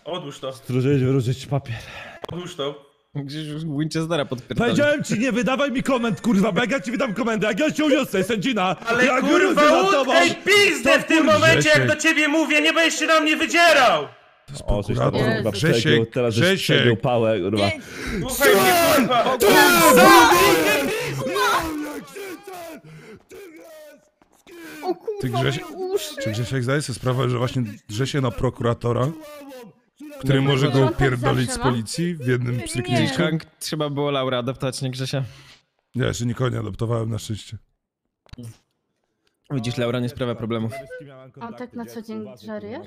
Odłóż to. Zdążyłeś wyruszyć papier. Odłóż to. Gdzieś już Winchestera podpierdolę. Powiedziałem ci, nie wydawaj mi komend, kurwa, bo jak ja ci wydam komendę, jak ja się uniosę, sędzina! Ale jak kurwa, uniosę na utkaj pizdę w tym momencie, jak do ciebie mówię, nie będziesz się na mnie wydzierał! O, żeś tam, prokurator. kurwa, Grzesiek, przegiął, teraz żeś Grzesiek. przegiął pałę, kurwa. Słuchaj mnie, kurwa! O kurwa, Ty, Grześ- moje uszy. Czy Grzesiek zdaje sobie sprawę, że właśnie drze się na prokuratora, który No, może no, go no, tak pierdolić zawsze, z no. policji w jednym Nie. pstryknięciu? Hank, trzeba było Laura adaptować, nie Grzesia? Ja jeszcze nikogo nie adoptowałem na szczęście. Widzisz, Laura nie sprawia problemów. A tak na co dzień żarujesz?